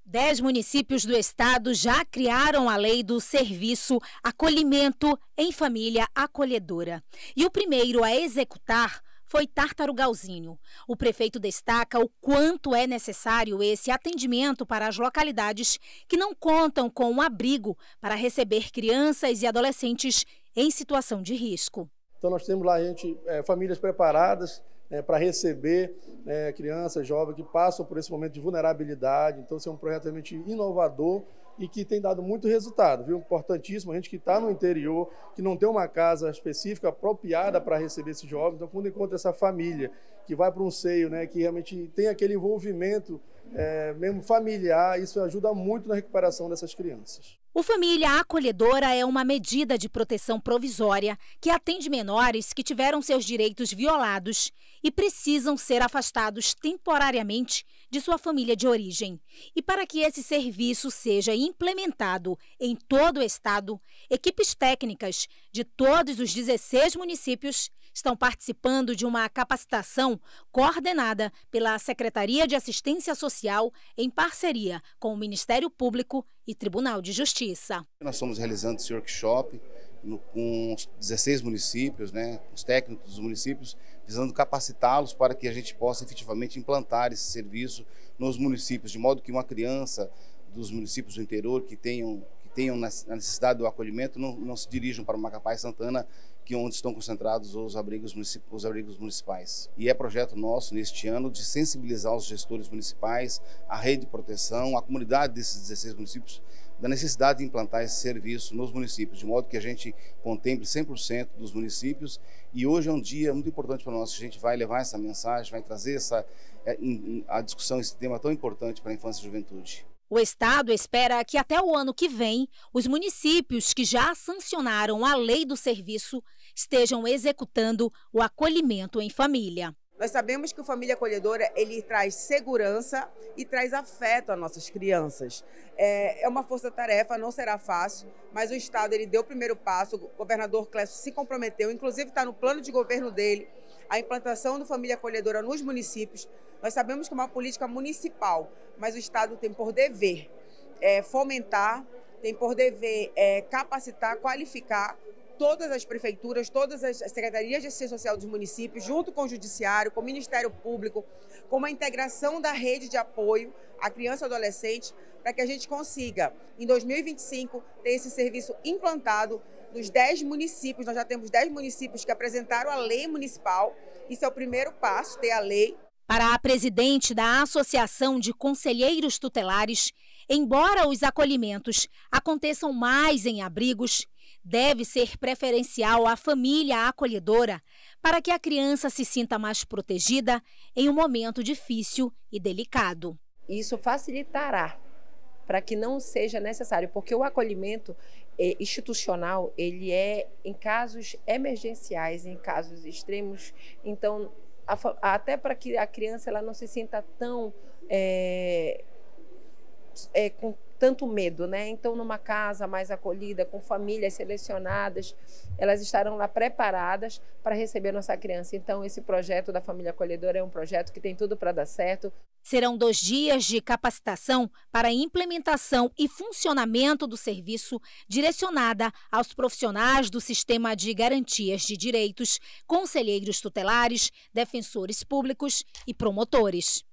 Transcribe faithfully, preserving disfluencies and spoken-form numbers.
Dez municípios do estado já criaram a lei do serviço Acolhimento em Família Acolhedora. E o primeiro a executar foi Tartarugalzinho. O prefeito destaca o quanto é necessário esse atendimento para as localidades que não contam com um abrigo para receber crianças e adolescentes em situação de risco. Então nós temos lá gente, é, famílias preparadas É, para receber é, crianças, jovens que passam por esse momento de vulnerabilidade. Então, esse é um projeto realmente inovador e que tem dado muito resultado, viu? Importantíssimo, a gente que está no interior, que não tem uma casa específica apropriada para receber esses jovens. Então, quando encontra essa família que vai para um seio, né, que realmente tem aquele envolvimento é, mesmo familiar, isso ajuda muito na recuperação dessas crianças. O Família Acolhedora é uma medida de proteção provisória que atende menores que tiveram seus direitos violados e precisam ser afastados temporariamente de sua família de origem. E para que esse serviço seja implementado em todo o estado, equipes técnicas de todos os dezesseis municípios estão participando de uma capacitação coordenada pela Secretaria de Assistência Social em parceria com o Ministério Público e Tribunal de Justiça. Nós estamos realizando esse workshop no, com os dezesseis municípios, né, os técnicos dos municípios, visando capacitá-los para que a gente possa efetivamente implantar esse serviço nos municípios, de modo que uma criança dos municípios do interior que tenham, que tenham necessidade do acolhimento não, não se dirijam para Macapá e Santana, que onde estão concentrados os abrigos, os abrigos municipais. E é projeto nosso neste ano de sensibilizar os gestores municipais, a rede de proteção, a comunidade desses dezesseis municípios, da necessidade de implantar esse serviço nos municípios, de modo que a gente contemple cem por cento dos municípios. E hoje é um dia muito importante para nós, que a gente vai levar essa mensagem, vai trazer essa, a discussão, esse tema tão importante para a infância e juventude. O estado espera que até o ano que vem, os municípios que já sancionaram a lei do serviço estejam executando o acolhimento em família. Nós sabemos que o Família Acolhedora ele traz segurança e traz afeto às nossas crianças. É, é uma força-tarefa, não será fácil, mas o Estado ele deu o primeiro passo, o governador Clécio se comprometeu, inclusive está no plano de governo dele, a implantação do Família Acolhedora nos municípios. Nós sabemos que é uma política municipal, mas o Estado tem por dever é, fomentar, tem por dever é, capacitar, qualificar todas as prefeituras, todas as secretarias de assistência social dos municípios, junto com o Judiciário, com o Ministério Público, com uma integração da rede de apoio à criança e adolescente, para que a gente consiga, em dois mil e vinte e cinco, ter esse serviço implantado nos dez municípios. Nós já temos dez municípios que apresentaram a lei municipal. Isso é o primeiro passo, ter a lei. Para a presidente da Associação de Conselheiros Tutelares, embora os acolhimentos aconteçam mais em abrigos, deve ser preferencial à família acolhedora para que a criança se sinta mais protegida em um momento difícil e delicado. Isso facilitará para que não seja necessário, porque o acolhimento é, institucional, ele é em casos emergenciais, em casos extremos, então a, até para que a criança ela não se sinta tão é, é, com tanto medo, né? Então, numa casa mais acolhida, com famílias selecionadas, elas estarão lá preparadas para receber nossa criança. Então, esse projeto da Família Acolhedora é um projeto que tem tudo para dar certo. Serão dois dias de capacitação para a implementação e funcionamento do serviço direcionada aos profissionais do Sistema de Garantias de Direitos, conselheiros tutelares, defensores públicos e promotores.